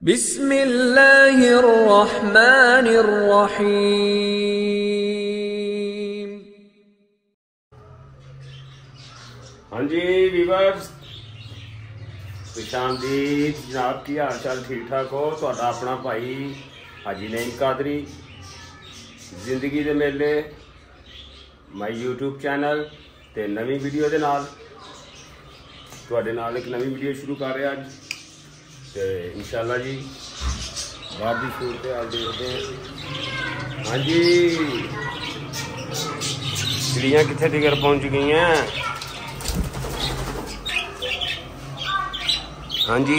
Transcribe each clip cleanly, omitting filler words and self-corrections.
बिस्मिल्लाहिर्रहमानिर्रहीम। हाँ जी वीवर्स, खुशामदीद जनाब, की हाल चाल ठीक ठाक हो? तो अपना भाई हाजी नईम कादरी, जिंदगी दे मेले माई यूट्यूब चैनल ते नवी वीडियो दे नाल तुहाडे नाल एक नवी वीडियो शुरू कर रहे अज। तो इंशाल्लाह जी बाहर की सूरत हाल देखते हैं। हाँ जी, चिड़ियाँ कितने तिकर पहुँच गई हैं? हाँ जी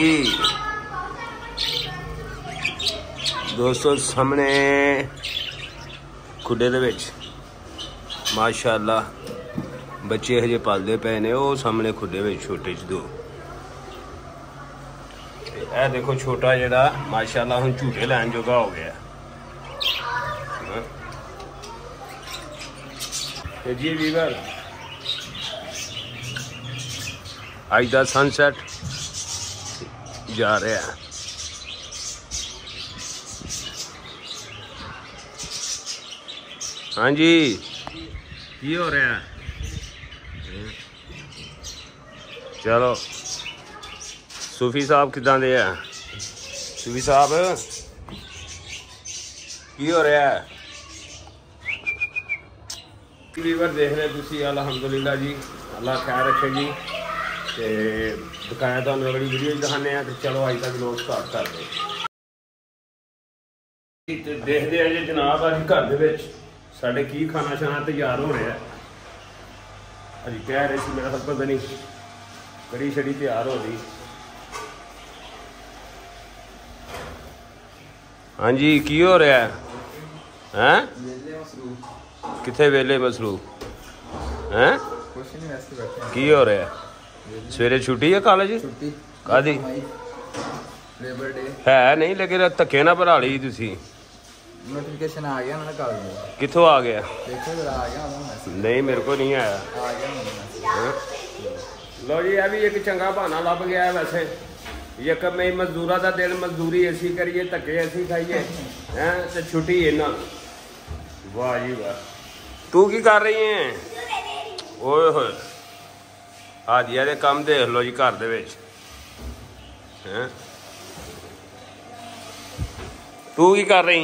दोस्तों, सामने खुडे दे विच माशाअल्लाह बच्चे हजे पालते पे ने। वो सामने खुडे विच छोटे च दो, ए देखो छोटा जड़ा माशाअल्लाह हुण झूटे लैन जोगा हो गया। ते जी वीवर, अज दा सनसैट जा रहा है। हाँ जी, की हो रहा है? चलो सूफी साहब किदां दे है? सूफी साहब की हो रहा है? वीवर देख रहे तुसी, अलहमदुलिल्लाह जी, अल्लाह खैर रखे जी। ते दिखाया तो अगली वीडियो दिखाने हैं। तो चलो अज तक लोग स्टार्ट करते देखते हैं जी जनाब, अज घर दे विच साडे की खाना शाना तैयार हो रहा है। अभी कह रहे थे मेरा पता नहीं कड़ी छड़ी तैयार हो रही। हाँ जी, की हो रहा है? हैं किथे वेले मसरूफ हैं? की हो रहा है? सवेरे छुट्टी है कॉलेज? कादी है नहीं, लेकिन धक्के ना भरा ली तुसी। नोटिफिकेशन आ गया ना कॉलेज में। किथों आ गया? देखो जरा आ गया होगा। नहीं मेरे को नहीं आया। आ गया लो जी, यह भी एक चंगा बहाना लभ गया है। वैसे एक मैं मजदूरा का दिन मजदूरी असी करिए, धक्के असी खाइए हैं, तो छुट्टी इन्हों। वाह जी वाह। तू की कर रही है? ओए होए, हादिया दे काम देख लो जी घर दे विच हैं। तू की कर रही?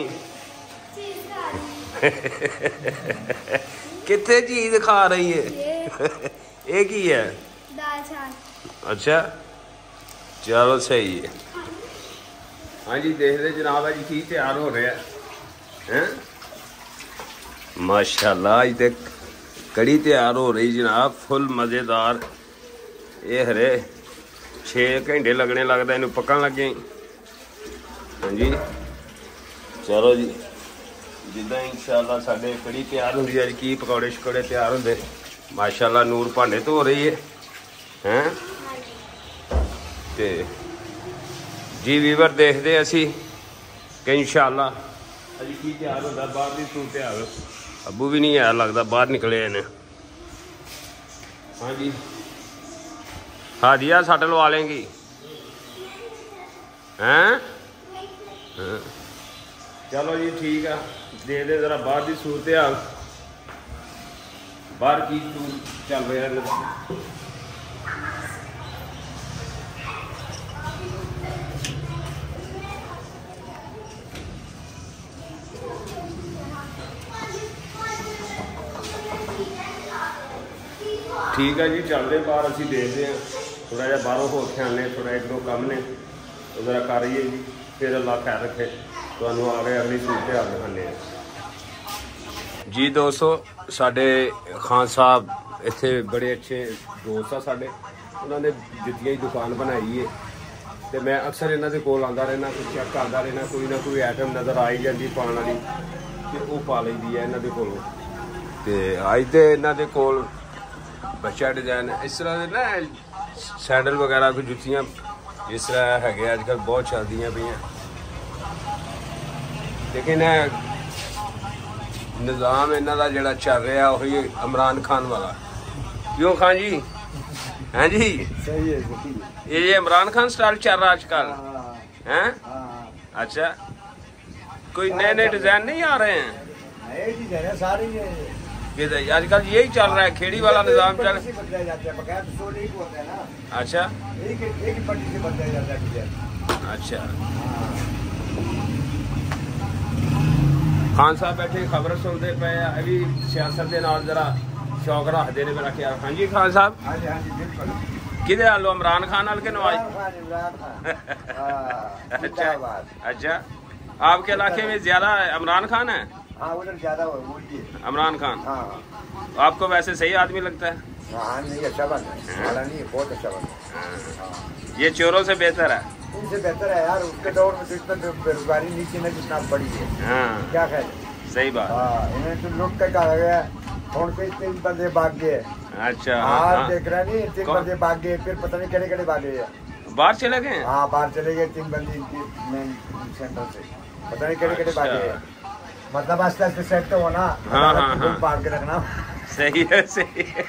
कितने चीज खा रही है? ये की है? अच्छा चलो सही है। हाँ जी देख रहे जनाब, अज की तैयार हो रहा है? माशाल्लाह अज तक कड़ी तैयार हो रही जनाब, फुल मज़ेदार। ये हरे 6 घंटे लगने लगता इनू पकन लगे। हाँ जी चलो जी, जिदा इंशाल्लाह साडे कड़ी तैयार होंदी है। की पकौड़े शकौड़े तैयार होंदे माशाल्लाह। नूर भांडे धो रही है हैं। ते जी वीवर देखते असी कि इंशाल्लाह अज की तैयार होंदा। बाहर की सूरत तैयार अबू भी नहीं है लगता, बाहर निकले ने। हाँ जी हादिया सट लवा लेंगी हैं? चलो जी ठीक है, दे दे जरा बाहर की सूरत हाल। बाहर की चल रहा है? ठीक है जी, चलते बाहर असी देखते हैं। थोड़ा जहा बाहरों हो के आने, थोड़ा एक दो काम ने जरा कर रही जी। फिर अल्लाह खैर रखे, तो आगे अगली सूरत हाल दिखाने जी। दोस्तों साडे खान साहब इत्थे बड़े अच्छे दोस्त आ साडे, उन्होंने जुत्तियां की दुकान बनाई है। तो मैं अक्सर इन्हों के कोल आंदा रहना, कुछ चेक करता रहना, कोई ना कोई आइटम नज़र आई जाती पाने वाली, तो वह पा लैंदी है इन्हों के कोलों। तो अज तो इन्हों के कोल बच्चा डिजाइन इस तरह के ना सैंडल वगैरह कोई जुत्तियां इस तरह है अजकल बहुत चलती पे। लेकिन निज़ाम इन्हों का जोड़ा चल रहा वही इमरान खान वाला। क्यों खान जी? हाँ जी सही है। ये इमरान खान स्टाइल चल रहा आजकल हैं? अच्छा, कोई नए नए डिजाइन नहीं आ रहे हैं? नए डिजाइन है सारे ये आजकल यही चल रहा है, खेड़ी वाला निजाम चल। बदलाया जाता है बकाया, तो 16 एक होता है ना। अच्छा, एक ही पट्टी से बदलाया जाता है डिजाइन। अच्छा, खान साहब बैठे खबर सुनते पे अभी सियासत के नाल जरा शौक रखते ने मेरा ख्याल। हाँ जी खान साहब, हाँ जी बिल्कुल। किधे आलो, इमरान खान के नवाज? अच्छा अच्छा, आपके इलाके में ज्यादा इमरान खान है? हाँ उधर ज्यादा इमरान खान। हाँ, आपको वैसे सही आदमी लगता है? हाँ नहीं, अच्छा बन है, नहीं बहुत अच्छा बन है। ये चोरों से बेहतर है? इनसे बेहतर है यार, उसके दौर में तो इतना बेरोजगारी नीचे न जितना बड़ी है। हाँ क्या ख्याल? सही बात। हाँ, इन्हें तो लुट के कहा गया फोन पे 3 बंदे भाग गए। अच्छा, हाँ देख रहा नहीं, 3 बंदे भाग गए, फिर पता नहीं केड़े केड़े भागे हैं। बाहर चले गए? हाँ बाहर चले गए 3 बंदे इनकी मेन सेंटर से, पता नहीं केड़े केड़े भागे हैं। मतलब आस्ते आस्ते सेट तो होना। हाँ हाँ हाँ, पार के रखना। सही है सही है।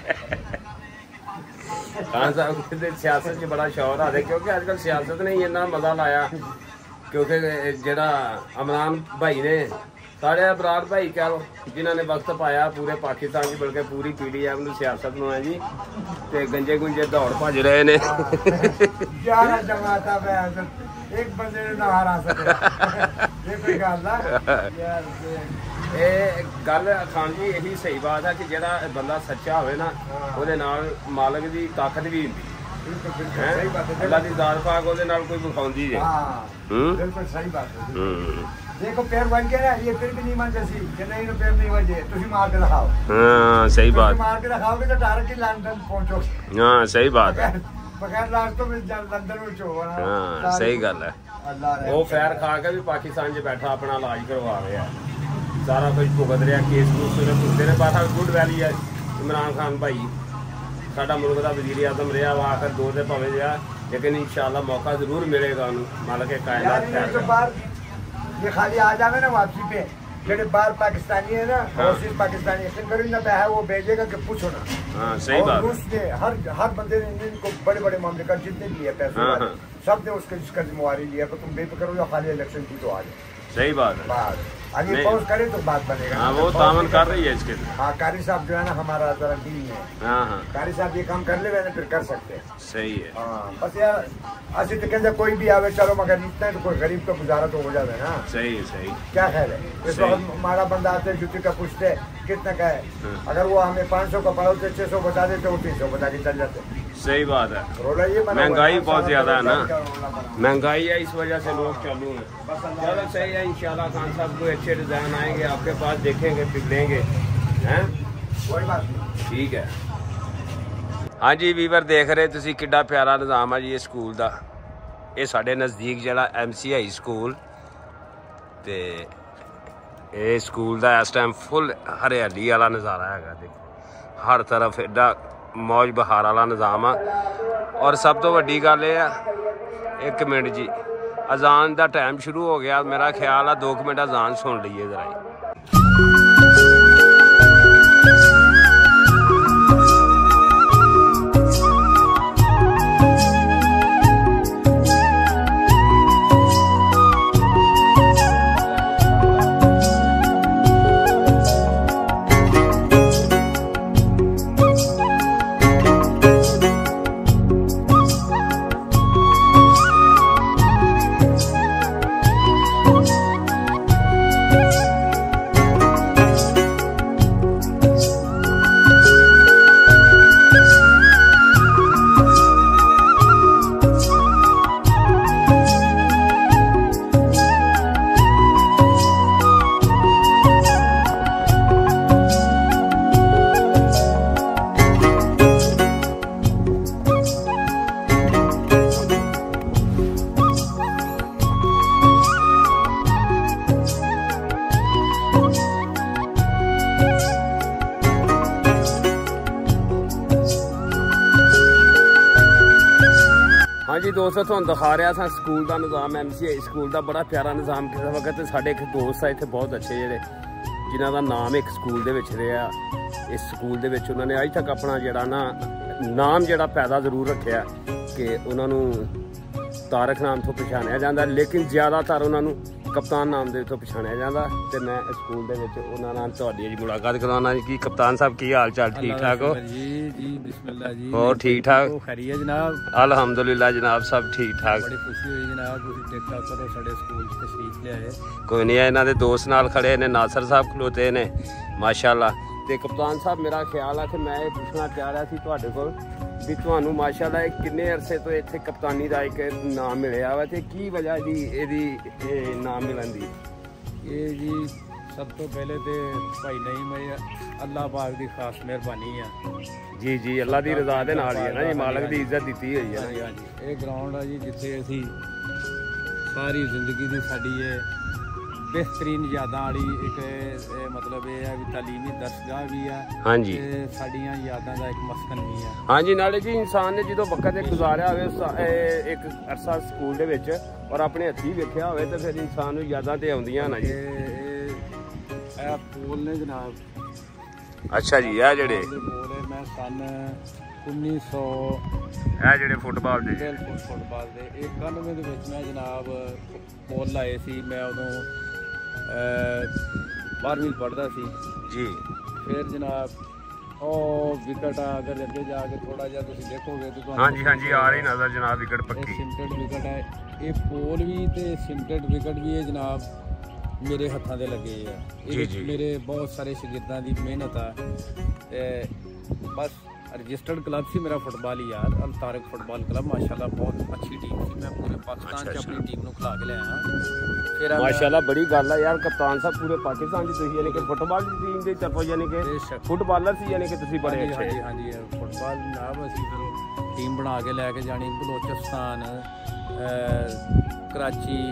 खान साहब सियासत च बड़ा शौक है, क्योंकि आजकल सियासत ने इन्ना मजा लाया, क्योंकि जेड़ा इमरान भाई ने साढ़े इमरान भाई कह लो जिन्होंने वक्त पाया पूरे पाकिस्तान की, बल्कि पूरी पीडीएम नूं सियासत में है जी, ते गंजे गुंजे दौड़ भज रहे ने। एक बंदे ने ना हरा सके। ये कोई गल ना यार, ये गल खान जी यही सही बात है कि जेड़ा बंदा सच्चा होवे ना, ਉਹਦੇ ਨਾਲ मालक की ताकत भी ਹੁੰਦੀ है। अल्लाह की दात पाक ਉਹਦੇ ਨਾਲ कोई विखाउंदी है। बिल्कुल सही बात है। देखो पैर बन के ना, ये फिर भी नहीं मान जैसी कि नहीं तो पैर नहीं बजे, तुम मार के रखाओ। हाँ सही बात, मार के रखाओगे तो डायरेक्ट ही लंदन पहुंचोगे। हाँ सही बात है, बगैर रास्तों में लंदन में चो। हाँ सही गल है। वो फैर खा के भी पाकिस्तान च बैठा अपना इलाज करवा रहा है, सारा कुछ भुगत रहा, केस कूस भुगते ने। बात गुड वैली है इमरान खान भाई, साडा मुल्क का वजीर आजम रहा वा, आखिर 2 दे भावें रहा, लेकिन इंशाल्लाह मौका जरूर मिलेगा उन्होंने। मालक के कायनात ये खाली आ जावे ना वापसी पे, जेडे बाहर पाकिस्तानी है ना, ओवरसीज पाकिस्तानी करीब ना है, वो भेजेगा कि पूछो ना। हाँ सही बात। रूस ने हर बंदे ने इनको बड़े बड़े मामले का जितने भी है पैसे सब ने उसका जिम्मेवारी लिया, तो तुम बेफिक्र हो, खाली इलेक्शन की तो आ जाए। सही बात है, आगे पहुंच करे तो बात बनेगा। हाँ वो तामन कर रही है इसके। हाँ कारी साहब जो है ना हमारा जरा टीम है। हाँ हाँ, कारी साहब ये काम कर ले मैंने फिर कर सकते हैं। सही है। हाँ बस यार ऐसे तो कहते कोई भी आवे चलो, मगर इतना तो कोई गरीब का गुजारा तो हो जाता है ना। सही है सही। क्या ख्याल है? इस वक्त हमारा बंदा आते जुटी का पूछते कितना का है, अगर वो हमें 500 का पड़ा होते 600 बता देते, वो 300 बता के चल जाते। सही बात है, महंगाई बहुत ज्यादा है ना, महंगाई है इस वजह से लोग चालू हैं। चलो सही है, इंशाल्लाह खान साहब कोई अच्छे डिजाइन आएंगे आपके पास, देखेंगे फिर लेंगे, हैं? कोई बात नहीं, ठीक है। हाँ जी वीवर देख रहे तुसी किड्डा प्यारा निज़ाम है जी ये स्कूल का। ये साढ़े नज़दीक जरा MCI स्कूल, ते ये स्कूल का इस टाइम फुल हरियाली वाला नज़ारा है। देखो हर तरफ एडा मौज बहार वाला निज़ाम है। और सब तो वड्डी गल ये है, 1 मिनट जी अजान का टाइम शुरू हो गया, मेरा ख्याल है 2 मिनट अजान सुन लीए जरा। हाँ जी दोस्तों तुहानू दिखा रहा था स्कूल का निज़ाम, MCI स्कूल का बड़ा प्यारा निज़ाम। किस वक्त साढ़े एक दोस्त है इतने बहुत अच्छे जेडे जिन्हों का नाम एक स्कूल दे विच रहा, इस स्कूल दे विच उन्होंने अज तक अपना जड़ा ना नाम जड़ा पैदा जरूर रखा कि उन्होंने ਤਾਰਕ ਨਾਮ ਤੋਂ ਪਛਾਣਿਆ ਜਾਂਦਾ, ਲੇਕਿਨ ਜ਼ਿਆਦਾਤਰ ਉਹਨਾਂ ਨੂੰ ਕਪਤਾਨ ਨਾਮ ਦੇ ਤੋਂ ਪਛਾਣਿਆ ਜਾਂਦਾ। ਤੇ ਮੈਂ ਸਕੂਲ ਦੇ ਵਿੱਚ ਉਹਨਾਂ ਨਾਲ ਤੁਹਾਡੀ ਜੀ ਮੁਲਾਕਾਤ ਕਰਾਉਣਾ ਜੀ। ਕੀ ਕਪਤਾਨ ਸਾਹਿਬ ਕੀ ਹਾਲ ਚਾਲ, ਠੀਕ ਠਾਕ ਹੋ जी? बिस्मिल्लाह जी। ਹੋਰ ਠੀਕ ਠਾਕ? खैरियत जनाब? ਅਲਹਮਦੁਲਿਲਾ ਜਨਾਬ, ਸਭ ਠੀਕ ਠਾਕ। बड़ी खुशी हुई जनाब, तुसीं देखा करो साडे स्कूल च तशरीफ लिआए। ਕੋਈ ਨਹੀਂ, ਇਹਨਾਂ ਦੇ ਦੋਸਤ ਨਾਲ ਖੜੇ ਨੇ, ਨਾਸਰ ਸਾਹਿਬ ਖਲੋਤੇ ਨੇ ਮਾਸ਼ਾਅੱਲਾ। ਤੇ ਕਪਤਾਨ ਸਾਹਿਬ ਮੇਰਾ ਖਿਆਲ ਆ ਕਿ ਮੈਂ ਇਹ ਪੁੱਛਣਾ ਚਾਹ ਰਿਹਾ ਸੀ ਤੁਹਾਡੇ ਕੋਲ ਵੀ ਤੁਹਾਨੂੰ ਮਾਸ਼ਾਅੱਲਾ ਕਿੰਨੇ ਅਰਸੇ ਤੋਂ ਇੱਥੇ ਕਪਤਾਨੀ ਦਾ ਇੱਕ ਨਾਮ ਮਿਲਿਆ ਵਾ ਤੇ ਕੀ ਵਜ੍ਹਾ ਜੀ ਇਹਦੀ ਨਾਮ ਮਿਲਣ ਦੀ? ये जी सब तो पहले तो भाई नहीं मैं अल्लाह पाक की खास मेहरबानी है ਜੀ ਜੀ, ਅੱਲਾ ਦੀ ਰਜ਼ਾ ਦੇ ਨਾਲ ਹੀ ਹੈ ਨਾ ਜੀ, ਮਾਲਕ ਦੀ ਇੱਜ਼ਤ ਦਿੱਤੀ ਹੋਈ ਹੈ। हाँ जी, ये ग्राउंड है जी जिथे असी सारी जिंदगी की साड़ी ये बेहतरीन यादां वाली एक मतलब ये है भी तालीमी दरसगाह भी है ਹਾਂਜੀ ते साड़ियां यादां दा एक मस्कन भी है। ਹਾਂਜੀ, ਨਾਲੇ ਜੀ ਇਨਸਾਨ ਨੇ ਜਦੋਂ ਵਕਤ ਇੱਕ ਗੁਜ਼ਾਰਿਆ ਹੋਵੇ ਇੱਕ ਅਰਸਾ ਸਕੂਲ ਦੇ ਵਿੱਚ ਔਰ ਆਪਣੇ ਹੱਥੀਂ ਵੇਖਿਆ ਹੋਵੇ ਤੇ ਫਿਰ ਇਨਸਾਨ ਨੂੰ ਯਾਦਾਂ ਤੇ ਆਉਂਦੀਆਂ ਨਾ ਜੀ। ਇਹ ਪੋਲ ਨੇ ਜਨਾਬ, ਅੱਛਾ ਜੀ, ਇਹ ਜਿਹੜੇ ਪੋਲ ਹੈ ਮੈਂ ਸਨ 1900 ਇਹ ਜਿਹੜੇ ਫੁੱਟਬਾਲ ਦੇ ਬਿਲਕੁਲ ਫੁੱਟਬਾਲ ਦੇ 91 ਦੇ ਵਿੱਚ ਮੈਂ ਜਨਾਬ ਪੋਲ ਲਾਏ ਸੀ। ਮੈਂ ਉਦੋਂ 12ਵੀਂ ਪੜ੍ਹਦਾ ਸੀ ਜੀ। ਫਿਰ ਜਨਾਬ ਉਹ ਵਿਕਟ ਆ, ਅਗਰ ਅੱਗੇ ਜਾ ਕੇ ਥੋੜਾ ਜਿਹਾ ਤੁਸੀਂ ਦੇਖੋਗੇ ਤਾਂ ਤੁਹਾਨੂੰ ਹਾਂਜੀ ਹਾਂਜੀ, ਆ ਰਹੀ ਨਜ਼ਰ ਜਨਾਬ ਵਿਕਟ ਇਹ ਪੱਕੀ। ਸਿੰਟਡ ਵਿਕਟ ਹੈ, ਇਹ ਪੋਲ ਵੀ ਤੇ ਸਿੰਟਡ ਵਿਕਟ ਵੀ ਇਹ ਜਨਾਬ ਮੇਰੇ ਹੱਥਾਂ ਦੇ ਲੱਗੇ ਆ। ਇਹ ਜੀ। ਮੇਰੇ ਬਹੁਤ ਸਾਰੇ ਸ਼ਾਗਿਰਦਾਂ ਦੀ ਮਿਹਨਤ ਆ ਤੇ ਬਸ रजिस्टर्ड क्लब सी मेरा फुटबॉल ही यार, अल तारक फुटबॉल क्लब माशाल्लाह बहुत अच्छी टीम थी। मैं पूरे पाकिस्तान से अपनी टीम ਨੂੰ ਖਿਲਾ ਕੇ ਲਿਆਇਆ। ਫਿਰ ਮਾਸ਼ਾਅੱਲਾ ਬੜੀ ਗੱਲ ਆ ਯਾਰ, ਕਪਤਾਨ ਸਾਹਿਬ ਪੂਰੇ ਪਾਕਿਸਤਾਨ ਦੀ ਤੁਸੀਂ ਯਾਨੀ ਕਿ ਫੁੱਟਬਾਲ ਦੀ ਟੀਮ ਦੇ ਤਰਫੋਂ ਯਾਨੀ ਕਿ ਫੁੱਟਬਾਲਰ ਸੀ, ਯਾਨੀ ਕਿ ਤੁਸੀਂ ਬੜੇ ਅੱਛੇ। ਹਾਂਜੀ ਹਾਂਜੀ, ਫੁੱਟਬਾਲ ਜਨਾਬ ਅਸੀਂ ਫਿਰ ਟੀਮ ਬਣਾ ਕੇ ਲੈ ਕੇ ਜਾਣੀ ਬਲੋਚਿਸਤਾਨ, कराची,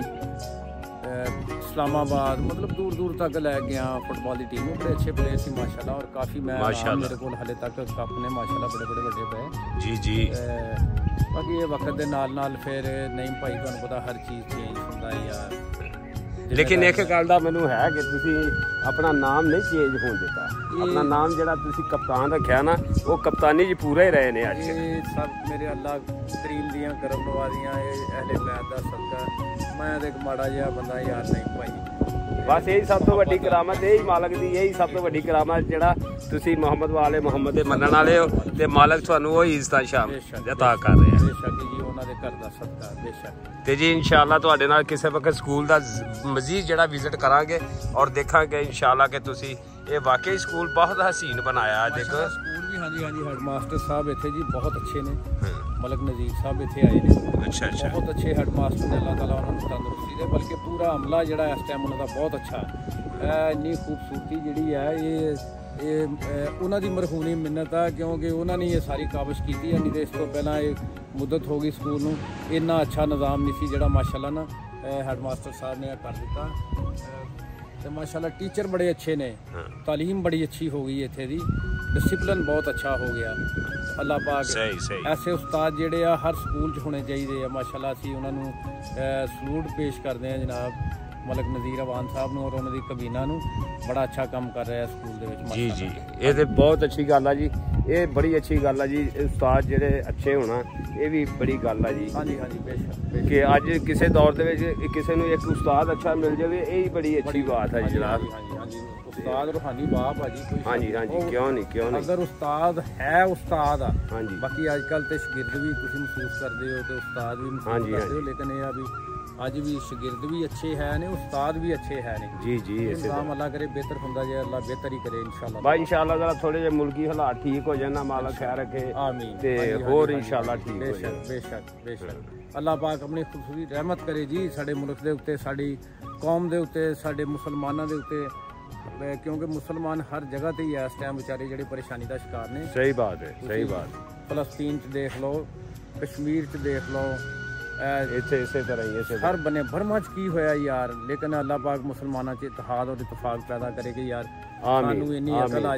इस्लामाबाद, मतलब दूर दूर तक लै गया फुटबॉल की टीम। बड़े अच्छे प्लेयर सी माशाल्लाह और काफ़ी मैं मेरे को हाले तक कप ने माशाल्लाह बड़े बड़े बड़े पे जी जी। बाकी ये वक्त के नाल फिर नहीं भाई तुहानू पता हर चीज़ चेंज होंदा है यार। लेकिन एक गल दा मैनू है कि तुसी अपना नाम नहीं चेंज होने देता, अपना नाम जिहड़ा तुसी कप्तान रखिया ना वो कप्तानी च पूरा ही रहे ने। अज सब मेरे अल्लाह करीम दियां करम नवाजियां, अहले बैत दा सदका। मैं ते एक माड़ा जिहा बंदा यार नहीं भाई, बस यही सब तो वड्डी करामत, यही मालक दी यही सब तो वड्डी करामत जिहड़ा तुसी मोहम्मद वाले मोहम्मद दे मनण वाले हो ते मालक तुहानू वो इज्जत शाम अता कर रहे हैं। बेशक जी, उन्हां दे घर दा सदका बेशक। ਤੇ ਜੀ ਇਨਸ਼ਾਅੱਲਾ ਤੁਹਾਡੇ ਨਾਲ ਕਿਸੇ ਵਕਤ ਸਕੂਲ ਦਾ ਮਜ਼ੀਦ ਜਿਹੜਾ ਵਿਜ਼ਿਟ ਕਰਾਂਗੇ ਔਰ ਦੇਖਾਂਗੇ ਇਨਸ਼ਾਅੱਲਾ ਕਿ ਤੁਸੀਂ ਇਹ ਵਾਕਈ ਸਕੂਲ ਬਹੁਤ ਹਸੀਨ ਬਣਾਇਆ। ਅੱਜ ਦੇਖੋ ਸਕੂਲ ਵੀ ਹਾਂਜੀ ਹਾਂਜੀ, ਹੈਡਮਾਸਟਰ ਸਾਹਿਬ ਇੱਥੇ ਜੀ ਬਹੁਤ ਅੱਛੇ ਨੇ। ਮਲਕ ਨਜ਼ੀਰ ਸਾਹਿਬ ਇੱਥੇ ਆਏ ਨੇ, ਅੱਛਾ ਅੱਛਾ, ਬਹੁਤ ਅੱਛੇ ਹੈਡਮਾਸਟਰ ਨੇ, ਅੱਲਾਹ ਤਾਲਾ ਉਹਨਾਂ ਨੂੰ ਤੰਦਰੁਸਤੀ ਦੇ, ਬਲਕਿ ਪੂਰਾ ਅਮਲਾ ਜਿਹੜਾ ਇਸ ਟਾਈਮ ਉਹਨਾਂ ਦਾ ਬਹੁਤ ਅੱਛਾ। ਇੰਨੀ ਖੂਬਸੂਰਤੀ ਜਿਹੜੀ ਹੈ ਇਹ ਉਹਨਾਂ ਦੀ ਮਰਹੂਨੀ ਮਿੰਨਤ ਆ, ਕਿਉਂਕਿ ਉਹਨਾਂ ਨੇ ਇਹ ਸਾਰੀ ਕਾਬਿਸ਼ ਕੀਤੀ ਹੈ। ਨਹੀਂ ਤੇ ਇਸ ਤੋਂ ਪਹਿਲਾਂ ਇਹ ਮੁੱਦਤ ਹੋ ਗਈ ਸਕੂਲ ਨੂੰ, ਇੰਨਾ ਅੱਛਾ ਨਿਜ਼ਾਮ ਨਹੀਂ ਸੀ ਜਿਹੜਾ ਮਾਸ਼ਾਅੱਲਾ ਨਾ ਹੈਡਮਾਸਟਰ ਸਾਹਿਬ ਨੇ ਕਰ ਦਿੱਤਾ। ਤੇ ਮਾਸ਼ਾਅੱਲਾ ਟੀਚਰ ਬੜੇ ਅੱਛੇ ਨੇ, ਤਾਲੀਮ ਬੜੀ ਅੱਛੀ ਹੋ ਗਈ ਇੱਥੇ ਦੀ, ਡਿਸਿਪਲਿਨ ਬਹੁਤ ਅੱਛਾ ਹੋ ਗਿਆ। ਅੱਲਾਹ ਪਾਕ ਸਹੀ ਐਸੇ ਉਸਤਾਦ ਜਿਹੜੇ ਆ ਹਰ ਸਕੂਲ 'ਚ ਹੋਣੇ ਚਾਹੀਦੇ ਆ ਮਾਸ਼ਾਅੱਲਾ। ਅਸੀਂ ਉਹਨਾਂ ਨੂੰ ਸਲੂਟ ਪੇਸ਼ ਕਰਦੇ ਹਾਂ ਜਨਾਬ ਮਲਕ ਨਜ਼ੀਰ ਅਵਾਨ ਸਾਹਿਬ ਨੂੰ ਔਰ ਉਹਨਾਂ ਦੀ ਕਬੀਨਾ ਨੂੰ। ਬੜਾ ਅੱਛਾ ਕੰਮ ਕਰ ਰਿਹਾ ਸਕੂਲ ਦੇ ਵਿੱਚ ਜੀ ਜੀ। ਇਹ ਤੇ ਬਹੁਤ ਅੱਛੀ ਗੱਲ ਆ ਜੀ, ਇਹ ਬੜੀ ਅੱਛੀ ਗੱਲ ਆ ਜੀ। ਉਸਤਾਦ ਜਿਹੜੇ ਅੱਛੇ ਹੋਣਾ ਇਹ ਵੀ ਬੜੀ ਗੱਲ ਆ ਜੀ। ਹਾਂਜੀ ਹਾਂਜੀ, ਬੇਸ਼ੱਕ ਕਿ ਅੱਜ ਕਿਸੇ ਦੌਰ ਦੇ ਵਿੱਚ ਕਿਸੇ ਨੂੰ ਇੱਕ ਉਸਤਾਦ ਅੱਛਾ ਮਿਲ ਜਾਵੇ, ਇਹ ਹੀ ਬੜੀ ਅੱਛੀ ਬਾਤ ਹੈ ਜੀ ਜਨਾਬ। ਹਾਂਜੀ ਹਾਂਜੀ, ਉਸਤਾਦ ਰੂਹਾਨੀ ਬਾਪ ਆ ਜੀ ਕੋਈ। ਹਾਂਜੀ ਹਾਂਜੀ, ਕਿਉਂ ਨਹੀਂ ਅਗਰ ਉਸਤਾਦ ਹੈ ਉਸਤਾਦ ਆ। ਹਾਂਜੀ, ਬਾਕੀ ਅੱਜ ਕੱਲ ਤੇ ਸ਼ਾਗਿਰਦ ਵੀ ਤੁਸੀਂ ਮਹਿਸੂਸ ਕਰਦੇ ਹੋ ਤੇ ਉਸਤਾਦ ਵੀ ਮਹਿਸੂਸ ਕਰਦੇ ਹੋ, ਲੇਕਿਨ ਇਹ ਆ ਵੀ ਅੱਜ ਵੀ ਸ਼ਾਗਿਰਦ ਵੀ ਅੱਛੇ ਹੈ ਨੇ, ਉਸਤਾਦ ਵੀ ਅੱਛੇ ਹੈ ਨੇ। ਜੀ ਜੀ, ਇੰਤਜ਼ਾਮ ਅੱਲਾਹ ਕਰੇ ਬਿਹਤਰ ਹੁੰਦਾ ਜੇ, ਅੱਲਾਹ ਬਿਹਤਰ ਹੀ ਕਰੇ ਇਨਸ਼ਾਅੱਲਾ। ਬਾਈ ਇਨਸ਼ਾਅੱਲਾ ਜਰਾ ਥੋੜੇ ਜਿਹੇ ਮੁਲਕੀ ਹਾਲਾਤ ਠੀਕ ਹੋ ਜਾਣ ਨਾ, ਮਾਲਕ ਖੈਰ ਰੱਖੇ ਆਮੀਨ। ਤੇ ਹੋਰ ਇਨਸ਼ਾਅੱਲਾ ਠੀਕ ਹੋ ਜਾਣ। ਬੇਸ਼ੱਕ ਬੇਸ਼ੱਕ ਬੇਸ਼ੱਕ, ਅੱਲਾਹ ਪਾਕ ਆਪਣੀ ਖੁਸ਼ਬੂ ਰਹਿਮਤ ਕਰੇ ਜੀ ਸਾਡੇ ਮੁਲਕ ਦੇ ਉੱਤੇ, ਸਾਡੀ ਕੌਮ ਦੇ ਉੱਤੇ, ਸਾਡੇ ਮੁਸਲਮਾਨਾਂ ਦੇ ਉੱਤੇ, ਕਿਉਂਕਿ ਮੁਸਲਮਾਨ ਹਰ ਜਗ੍ਹਾ ਤੇ ਹੀ ਇਸ ਟਾਈਮ ਵਿਚਾਰੇ ਜਿਹੜੇ ਪਰੇਸ਼ਾਨੀ ਦਾ ਸ਼ਿਕਾਰ ਨੇ। ਸਹੀ ਬਾਤ ਹੈ, ਸਹੀ ਬਾਤ। ਫਲਸਤੀਨ 'ਚ ਦੇਖ ਲਓ, ਕਸ਼ਮੀਰ 'ਚ ਦੇਖ ਲਓ, ਇੱਥੇ ਇਸੇ ਤਰ੍ਹਾਂ ਹੀ ਹਰ ਬਨੇ ਬਰਮਾ 'ਚ ਕੀ ਹੋਇਆ ਯਾਰ। ਲੇਕਿਨ ਅੱਲਾਹ ਪਾਕ ਮੁਸਲਮਾਨਾਂ 'ਚ ਇਤਿਹਾਦ ਔਰ ਇਤਫਾਕ ਪੈਦਾ ਕਰੇ ਕਿ ਯਾਰ ਸਾਨੂੰ ਇੰਨੀ ਅਕਲ ਆ ਜਾਏ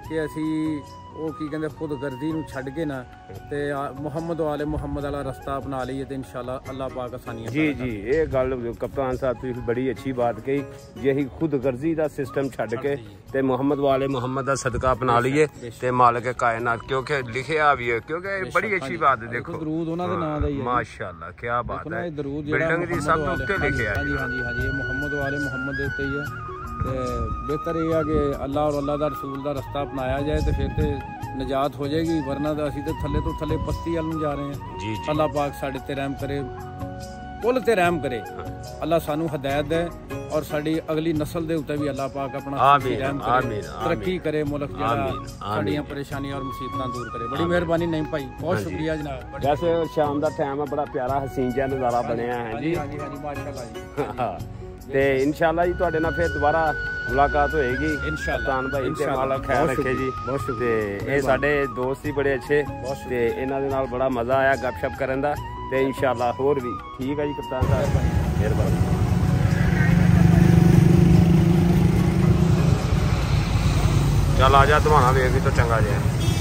ਕਿ ਅਸੀਂ ਉਹ ਕੀ ਕਹਿੰਦੇ ਖੁਦਗਰਜ਼ੀ ਨੂੰ ਛੱਡ ਕੇ ਨਾ ਤੇ ਮੁਹੰਮਦ ਵਾਲੇ ਮੁਹੰਮਦ ਵਾਲਾ ਰਸਤਾ ਅਪਣਾ ਲਈਏ ਤੇ ਇਨਸ਼ਾਅੱਲਾ ਅੱਲਾਹ ਪਾਕ ਆਸਾਨੀਆਂ ਜੀ ਜੀ ਇਹ ਗੱਲ ਕਪਤਾਨ ਸਾਹਿਬ ਤੁਸੀਂ ਬੜੀ ਅੱਛੀ ਬਾਤ ਕਹੀ ਜੇ ਅਸੀਂ ਖੁਦਗਰਜ਼ੀ ਦਾ ਸਿਸਟਮ ਛੱਡ ਕੇ ਤੇ ਮੁਹੰਮਦ ਵਾਲੇ ਮੁਹੰਮਦ ਦਾ ਸਦਕਾ ਅਪਣਾ ਲਈਏ ਤੇ ਮਾਲਕ ਕਾਇਨਾਤ ਕਿਉਂਕਿ ਲਿਖਿਆ ਵੀ ਹੈ ਕਿਉਂਕਿ ਇਹ ਬੜੀ ਅੱਛੀ ਬਾਤ ਹੈ ਦੇਖੋ ਦਰੂਦ ਉਹਨਾਂ ਦੇ ਨਾਂ ਦਾ ਹੀ ਹੈ ਮਾਸ਼ਾਅੱਲਾ ਕੀ ਬਾਤ ਹੈ ਦਰੂਦ ਜਿਹੜਾ ਬਿਲਡਿੰਗ ਦੀ ਸਭ ਤੋਂ ਉੱਤੇ ਲਿਖਿਆ ਹਾਂਜੀ ਹਾਂਜੀ ਹਾਂਜੀ ਇਹ ਮੁਹੰਮਦ ਵਾਲੇ ਮੁਹੰਮਦ ਦੇ ਉੱਤੇ ਹੀ ਹੈ ਤੇ ਬਿਹਤਰ ਇਹ ਆ ਕਿ ਅੱਲਾਹ ਔਰ ਅੱਲਾਹ ਦਾ ਰਸੂਲ ਦਾ ਰਸਤਾ ਅਪਣਾਇਆ ਜਾਏ ਤੇ ਫਿਰ ਤੇ ਨਜਾਤ ਹੋ ਜਾਏਗੀ ਵਰਨਾ ਤਾਂ ਅਸੀਂ ਤੇ ਥੱਲੇ ਤੋਂ ਥੱਲੇ ਪਸਤੀ ਵੱਲ ਨੂੰ ਜਾ ਰਹੇ ਹਾਂ ਜੀ ਅੱਲਾਹ ਪਾਕ ਸਾਡੇ ਤੇ ਰਹਿਮ ਕਰੇ ਕੁੱਲ ਤੇ ਰਹਿਮ ਕਰੇ ਅੱਲਾਹ ਸਾਨੂੰ ਹਦਾਇਤ ਦੇ ਔਰ ਸਾਡੀ ਅਗਲੀ ਨਸਲ ਦੇ ਉੱਤੇ ਵੀ ਅੱਲਾਹ ਪਾਕ ਆਪਣਾ ਰਹਿਮ ਕਰੇ ਤਰੱਕੀ ਕਰੇ ਮੁਲਕ ਜਿਹੜਾ ਸਾਡੀਆਂ ਪਰੇਸ਼ਾਨੀਆਂ ਔਰ ਮੁਸੀਬਤਾਂ ਦੂਰ ਕਰੇ ਬੜੀ ਮਿਹਰਬਾਨੀ ਨਹੀਂ ਭਾਈ ਬਹੁਤ ਸ਼ੁਕਰੀਆ ਜਨਾਬ ਵੈਸੇ ਸ਼ਾਮ ਦਾ ਟਾਈਮ ਹੈ ਬੜਾ ਪਿਆਰਾ ਹਸੀਨ ਜਿਹਾ ਨਜ਼ਾਰਾ ਬਣਿਆ ਹੈ ਜੀ ਹਾਂਜੀ ਹਾਂਜੀ ਮਾਸ਼ਾਅੱਲਾ ਜੀ ਤੇ ਇਨਸ਼ਾਅੱਲਾ ਜੀ ਤੁਹਾਡੇ ਨਾਲ ਫਿਰ ਦੁਬਾਰਾ ਮੁਲਾਕਾਤ ਹੋਏਗੀ ਇਨਸ਼ਾਅੱਲਾ ਭਾਈ ਤੇ ਮਾਲਕ ਖੈਰ ਰੱਖੇ ਜੀ ਤੇ ਇਹ ਸਾਡੇ ਦੋਸਤ ਹੀ ਬੜੇ ਅੱਛੇ ਤੇ ਇਹਨਾਂ ਦੇ ਨਾਲ ਬੜਾ ਮਜ਼ਾ ਆਇਆ ਗੱਪਸ਼ਪ ਕਰਨ ਦਾ ਤੇ ਇਨਸ਼ਾਅੱਲਾ ਹੋਰ ਵੀ ਠੀਕ ਹੈ ਜੀ ਕਪਤਾਨ ਸਾਹਿਬ ਮਿਹਰਬਾਨੀ ਚੱਲ ਆ ਜਾ ਧਵਾਣਾ ਵੇਖ ਵੀ ਤਾਂ ਚੰਗਾ ਜਿਹਾ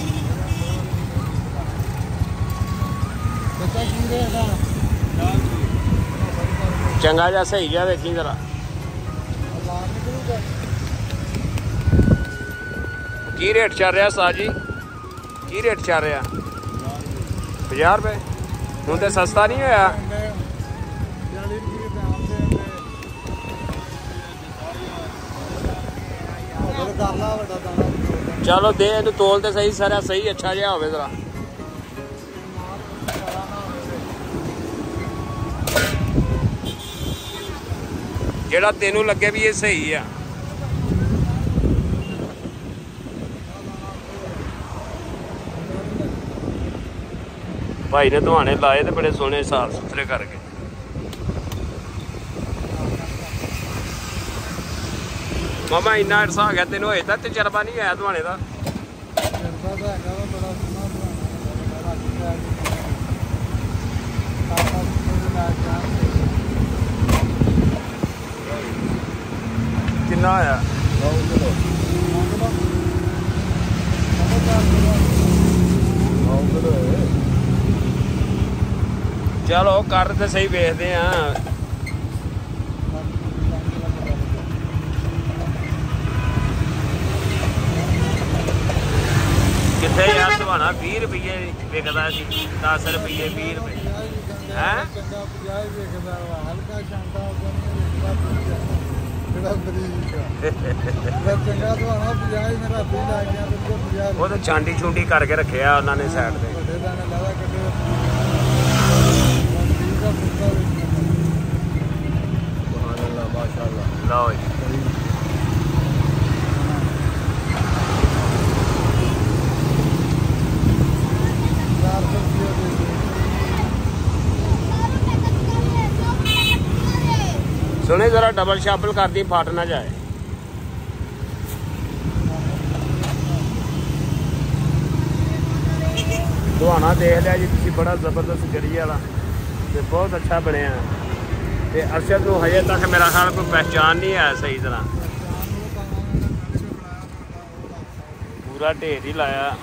ਚੰਗਾ ਜਿਹਾ ਸਹੀ ਜਿਹਾ ਵੇਖੀ ਜਰਾ ਕੀ ਰੇਟ ਚੱਲ ਰਿਹਾ ਸਾਹ ਜੀ ਕੀ ਰੇਟ ਚੱਲ ਰਿਹਾ 50 ਰੁਪਏ ਹੁਣ ਤੇ ਸਸਤਾ ਨਹੀਂ ਹੋਇਆ ਚਲੋ ਦੇ ਇਹਨੂੰ ਤੋਲ ਤੇ ਸਹੀ ਸਾਰਾ ਸਹੀ ਅੱਛਾ ਜਿਹਾ ਹੋਵੇ ਜਰਾ ਜਿਹੜਾ ਤੈਨੂੰ ਲੱਗੇ ਵੀ ਇਹ ਸਹੀ ਆ ਭਾਈ ਨੇ ਧਵਾਣੇ ਲਾਏ ਤੇ ਬੜੇ ਸੋਹਣੇ ਸਾਫ ਸੁਥਰੇ ਕਰਕੇ ਮਾਮਾ ਇੰਨਾ ਅਰਸਾ ਹੋ ਗਿਆ ਤੈਨੂੰ ਹੋਏ ਤਾਂ ਤਜਰਬਾ ਨਹੀਂ ਆਇਆ ਧਵਾਣੇ ਦਾ ਕਿੰਨਾ ਆਇਆ ਚਲੋ ਕਰ ਤੇ ਸਹੀ ਵੇਖਦੇ ਆ ਕਿੱਥੇ ਯਾਰ ਧਵਾਣਾ 20 ਰੁਪਏ ਵਿਕਦਾ ਸੀ 10 ਰੁਪਏ 20 ਰੁਪਏ ਹੈ ਉਹ ਤਾਂ ਚਾਂਡੀ ਚੁੰਡੀ ਕਰਕੇ ਰੱਖਿਆ ਉਹਨਾਂ ਨੇ ਸਾਈਡ ਤੇ ਲਓ ਜੀ ਸੁਣੇ ਜ਼ਰਾ ਡਬਲ ਸ਼ਾਫਲ ਕਰਦੀ ਫਟ ਨਾ ਜਾਏ ਧਵਾਣਾ ਦੇਖ ਲਿਆ ਜੀ ਤੁਸੀਂ ਬੜਾ ਜ਼ਬਰਦਸਤ ਗੜੀ ਵਾਲਾ ਤੇ ਬਹੁਤ ਅੱਛਾ ਬਣਿਆ ਤੇ ਅਰਸ਼ਦ ਨੂੰ ਹਜੇ ਤੱਕ ਮੇਰਾ ਖਿਆਲ ਕੋਈ ਪਹਿਚਾਨ ਨਹੀਂ ਆਇਆ ਸਹੀ ਤਰ੍ਹਾਂ ਪੂਰਾ ਢੇਰ ਹੀ ਲਾਇਆ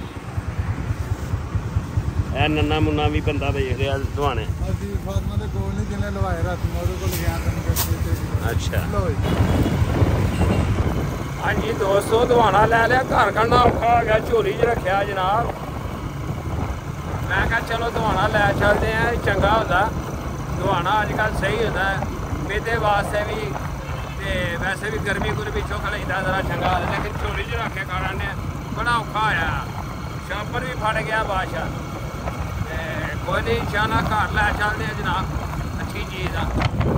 ਇਹ ਨੰਨਾ ਮੁੰਨਾ ਵੀ ਬੰਦਾ ਵੇਖ ਰਿਹਾ ਧਵਾਣੇ ਅੱਛਾ ਹਾਂਜੀ ਦੋਸਤੋ ਧਵਾਣਾ ਲੈ ਲਿਆ ਘਰ ਕੱਢਣਾ ਔਖਾ ਹੋ ਗਿਆ ਝੋਲੀ 'ਚ ਰੱਖਿਆ ਜਨਾਬ ਮੈਂ ਕਿਹਾ ਚਲੋ ਧਵਾਣਾ ਲੈ ਚੱਲਦੇ ਆ ਚੰਗਾ ਹੁੰਦਾ ਧਵਾਣਾ ਅੱਜ ਕੱਲ੍ਹ ਸਹੀ ਹੁੰਦਾ ਮੇਦੇ ਵਾਸਤੇ ਵੀ ਤੇ ਵੈਸੇ ਵੀ ਗਰਮੀ ਗੁਰਮੀ ਚੁੱਕ ਲੈਂਦਾ ਜ਼ਰਾ ਚੰਗਾ ਲੇਕਿਨ ਝੋਲੀ 'ਚ ਰੱਖ ਕੇ ਖਾਣਾ ਨੇ ਬੜਾ ਔਖਾ ਹੋਇਆ ਸ਼ਾਪਰ ਵੀ ਫੜ ਗਿਆ ਬਾਦਸ਼ਾਹ ਤੇ ਕੋਈ ਨਹੀਂ ਚਾਹਨਾ ਘਰ ਲੈ ਚੱਲਦੇ ਆ ਜਨਾਬ ਅੱਛੀ ਚੀਜ਼ ਆ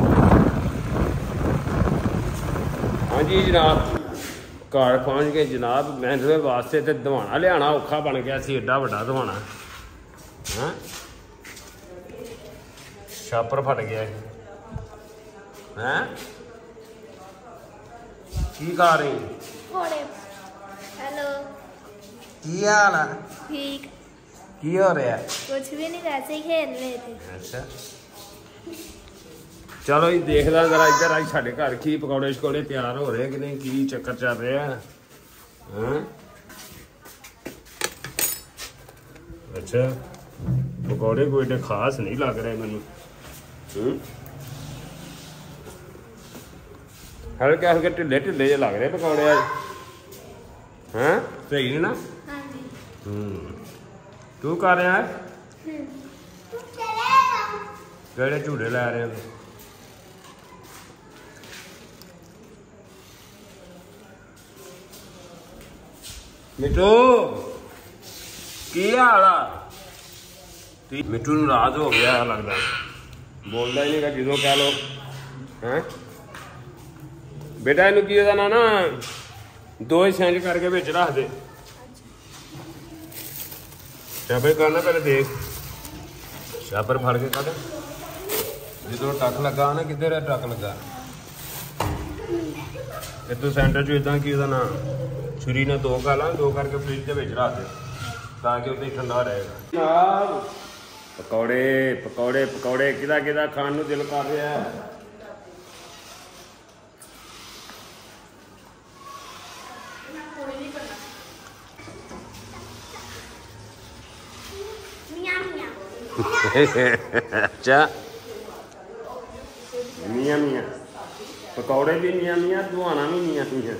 ਹਾਂਜੀ ਜਨਾਬ ਘਰ ਪਹੁੰਚ ਕੇ ਜਨਾਬ ਮੇਰੇ ਵਾਸਤੇ ਤੇ ਧਵਾਣਾ ਲਿਆਉਣਾ ਔਖਾ ਬਣ ਗਿਆ ਸੀ ਏਡਾ ਵੱਡਾ ਧਵਾਣਾ ਹਾਂ ਛਾਪਰ ਫਟ ਗਿਆ ਹੈ ਕੀ ਖਾ ਰਹੀ हेलो ਕੀ ਹਾਲ ਆ ठीक ਕੀ ਹੋ ਰਿਹਾ कुछ भी नहीं वैसे ही खेल रहे थे ਅੱਛਾ ਚਲੋ ਜੀ ਦੇਖਦਾ ਜ਼ਰਾ ਇੱਧਰ ਅੱਜ ਸਾਡੇ ਘਰ ਕੀ ਪਕੌੜੇ ਸ਼ਕੌੜੇ ਤਿਆਰ ਹੋ ਰਹੇ ਕਿ ਨਹੀਂ ਕੀ ਚੱਕਰ ਚੱਲ ਰਿਹਾ ਹਾਂ अच्छा पकौड़े कोई एडे खास नहीं लग रहे मैनू हल्के हल्के ढिले ढिले जे लग रहे पकौड़े हैं सही नहीं ना तू कर रहा है केड़े झूठे लै रहे हैं मिठू की हाल आ मिठू नाराज हो गया लगता बोलता ही नहीं जो कह लो है बेटा इनू की ना 2 इंच करके बिच रख दे शापर करना पहले देख शापर फड़ के कट जो टक लगा ना किधर है टक लगा तू सेंटर च इदा की ना छुरी ने 2 कर ला 2 करके फ्रिज के बिच रख दे ताकि उदा ही ठंडा रहेगा पकौड़े पकौड़े पकौड़े किदा किदा खान नूं दिल कर रहा है अच्छा मियाँ मियाँ पकौड़े भी मियाँ मियाँ दुआना भी मियाँ मियाँ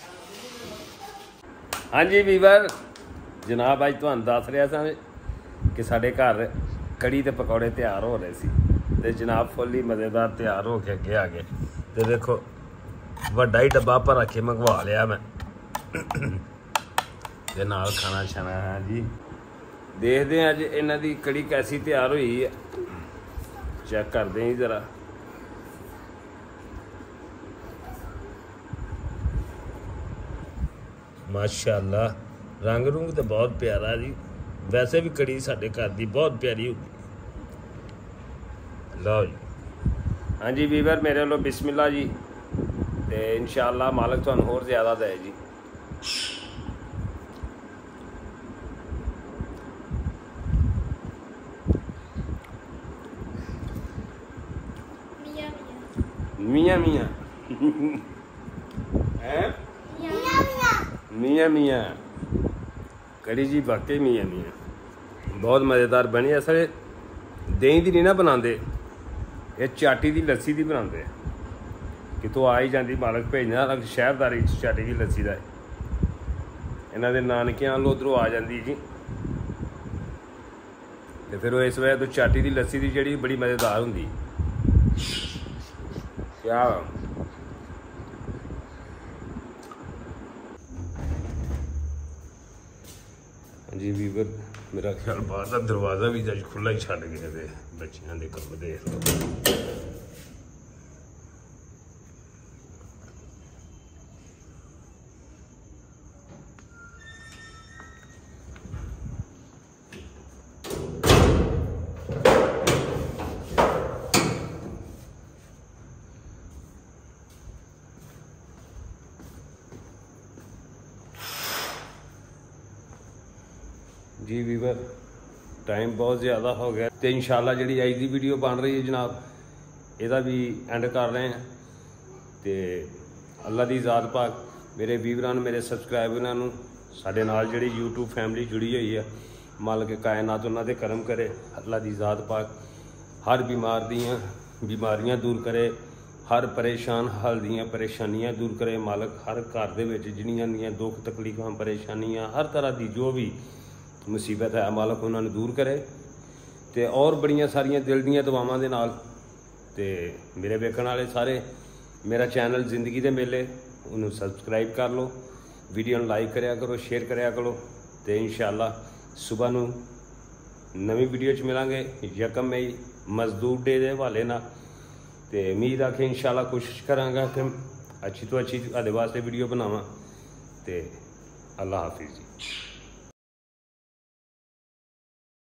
हाँ जी वीवर जनाब अज तुहानू दस रहा सा कि साढ़े घर कड़ी ते पकौड़े तैयार हो रहे सी ते जनाब फुल ही मज़ेदार तैयार हो के अगे आ गए ते देखो वड्डा ही डब्बा भर के मंगवा लिया मैं ते नाल खाना शाना है जी देखते हैं अज इन्हां दी कड़ी कैसी तैयार हुई है चेक करते हैं जरा माशाअल्लाह रंग रूंग तो बहुत प्यारा जी वैसे भी कड़ी साढ़े घर की बहुत प्यारी होगी लो जी हाँ जी वीवर मेरे वालों बिस्मिल्लाह जी तो इंशाअल्लाह मालक तुहानू होर ज़्यादा दे जी मियाँ मियाँ हैं मियाँ मियाँ कड़ी जी वाकई मियाँ मियाँ बहुत मज़ेदार बनी असल दही की नहीं ना बनाते ये चाटी की लस्सी की बनाते कितों आ ही जाती मालक भेजना शहरदारी चाटी की लस्सी का इन्हों के नानकियां उधरों आ जाती जी तो फिर इस वजह तो चाटी की लस्सी की जी बड़ी मज़ेदार होंगी क्या जी वीवर मेरा ख्याल बाहर का दरवाज़ा भी अज खुला ही छड़ गया थे बच्चों के कम देख लो जी वीवर टाइम बहुत ज़्यादा हो गया तो इंशाल्लाह जी अज की वीडियो बन रही है जनाब यदा भी एंड कर रहे हैं तो अल्लाह की ज़ात पाक मेरे वीवरां मेरे सबसक्राइबरां साडे नाल जिहड़ी यूट्यूब फैमिली जुड़ी हुई है मालक कायनात उन्हां दे करम करे अल्लाह की ज़ात पाक हर बीमार दियाँ बीमारियां दूर करे हर परेशान हाल दियाँ परेशानियां दूर करे मालक हर घर दे विच जिन्नियां दियां दुख तकलीफां परेशानियां हर तरह की जो भी मुसीबत है मालक उन्होंने दूर करे तो और बड़ियां सारियां दिल दियां दुआवां दे नाल ते मेरे वेखण वाले सारे मेरा चैनल जिंदगी दे मेले उन्होंने सबसक्राइब कर लो वीडियो लाइक करया करो शेयर करया करो तो इंशाअल्लाह सुबह नूं नवी वीडियो च मिलांगे 1 मई मजदूर डे के हवाले ना तो उम्मीद आ कि इंशाअल्लाह कोशिश करांगा कि अच्छी तो अच्छी तुहाडे वास्ते वीडियो बनावां ते अल्लाह हाफिज़ जी।